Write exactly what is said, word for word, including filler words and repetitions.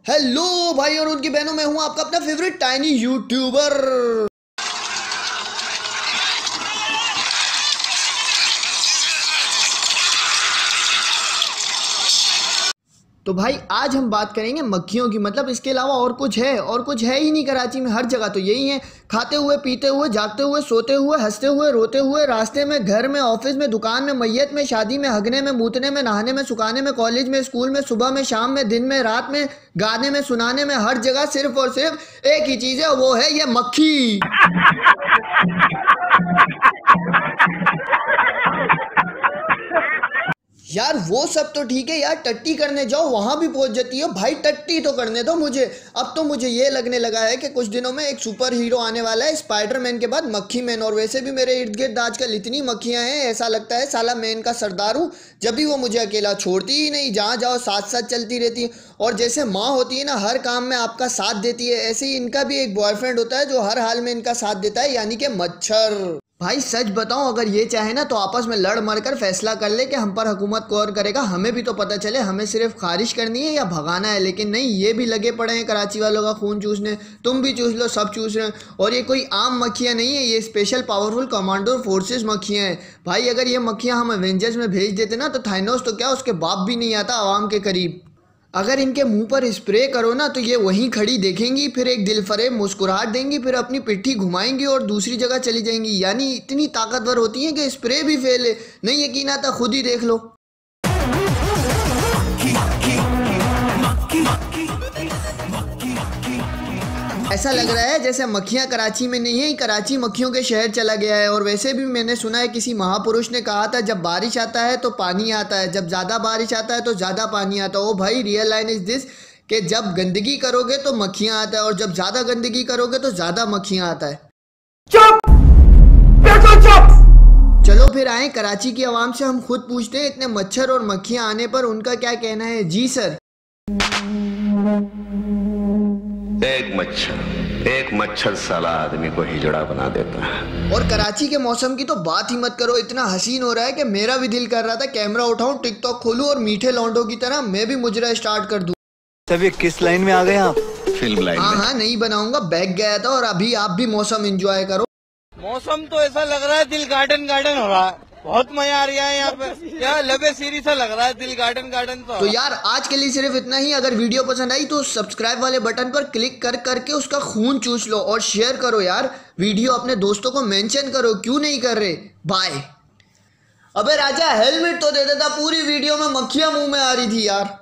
Hello भाई और उनकी बहनों, मैं हूं आपका अपना फेवरेट टाइनी यूट्यूबर। तो भाई आज हम बात करेंगे मक्खियों की। मतलब इसके अलावा और कुछ है? और कुछ है ही नहीं कराची में। हर जगह तो यही है, खाते हुए, पीते हुए, जागते हुए, सोते हुए, हंसते हुए, रोते हुए, रास्ते में, घर में, ऑफिस में, दुकान में, मैयत में, शादी में, हगने में, मूतने में, नहाने में, सुखाने में, कॉलेज में, स्कूल में, सुबह में, शाम में, दिन में, रात में, गाने में, सुनाने में, हर जगह सिर्फ और सिर्फ एक ही चीज है, वो है ये मक्खी। यार वो सब तो ठीक है यार, टट्टी करने जाओ वहां भी पहुंच जाती है भाई, टट्टी तो करने दो मुझे। अब तो मुझे ये लगने लगा है कि कुछ दिनों में एक सुपर हीरो आने वाला है स्पाइडरमैन के बाद, मक्खी मैन। और वैसे भी मेरे इर्द गिर्द आजकल इतनी मक्खियां हैं, ऐसा लगता है साला मैं इनका सरदार हूँ। जब भी वो मुझे अकेला छोड़ती ही नहीं, जहाँ जाओ साथ साथ चलती रहती है। और जैसे माँ होती है ना, हर काम में आपका साथ देती है, ऐसे ही इनका भी एक बॉयफ्रेंड होता है जो हर हाल में इनका साथ देता है, यानी कि मच्छर। भाई सच बताऊं, अगर ये चाहे ना तो आपस में लड़ मर कर फैसला कर ले कि हम पर हुकूमत कौन करेगा। हमें भी तो पता चले हमें सिर्फ खारिज करनी है या भगाना है। लेकिन नहीं, ये भी लगे पड़े हैं कराची वालों का खून चूसने। तुम भी चूस लो, सब चूस रहे हैं। और ये कोई आम मक्खियाँ नहीं है, ये स्पेशल पावरफुल कमांडो फोर्सेस मक्खियाँ हैं भाई। अगर ये मक्खियाँ हम एवेंजर्स में भेज देते ना तो थाइनोस तो क्या, उसके बाप भी नहीं आता आवाम के करीब। अगर इनके मुंह पर स्प्रे करो ना तो ये वहीं खड़ी देखेंगी, फिर एक दिलफरेब मुस्कुराहट देंगी, फिर अपनी पिट्ठी घुमाएंगी और दूसरी जगह चली जाएंगी। यानी इतनी ताकतवर होती हैं कि स्प्रे भी फेल है। नहीं यकीन आता खुद ही देख लो। ऐसा लग रहा है जैसे मक्खियां कराची में नहीं है, कराची मक्खियों के शहर चला गया है। और वैसे भी मैंने सुना है किसी महापुरुष ने कहा था, जब बारिश आता है तो पानी आता है, जब ज़्यादा बारिश आता है तो ज़्यादा पानी आता है। ओ भाई, रियल लाइन इज दिस कि जब गंदगी करोगे तो मक्खियां आता है, और जब ज़्यादा गंदगी करोगे तो ज़्यादा मक्खियां आता है। चुप, चुप। चलो फिर आए कराची की आवाम से हम खुद पूछते हैं, इतने मच्छर और मक्खियां आने पर उनका क्या कहना है। जी सर। एक मच्छर एक मच्छर साला आदमी को हिजड़ा बना देता है। और कराची के मौसम की तो बात ही मत करो, इतना हसीन हो रहा है कि मेरा भी दिल कर रहा था कैमरा उठाऊं, टिकटॉक खोलूं और मीठे लौंडों की तरह मैं भी मुजरा स्टार्ट कर दूं। तभी किस लाइन में आ गए आप? फिल्म लाइन हाँ में। हाँ, नहीं बनाऊंगा, बैग गया था। और अभी आप भी मौसम एंजॉय करो। मौसम तो ऐसा लग रहा है दिल गार्डन गार्डन हो रहा है, बहुत मजा आ रहा है यहाँ पे। यार लबे सीरी सा लग रहा है, दिल गार्डन गार्डन तो। तो यार आज के लिए सिर्फ इतना ही। अगर वीडियो पसंद आई तो सब्सक्राइब वाले बटन पर क्लिक कर करके उसका खून चूस लो और शेयर करो यार। वीडियो अपने दोस्तों को मेंशन करो, क्यों नहीं कर रहे? बाय। अबे राजा हेलमेट तो दे देता, पूरी वीडियो में मक्खियां मुंह में आ रही थी यार।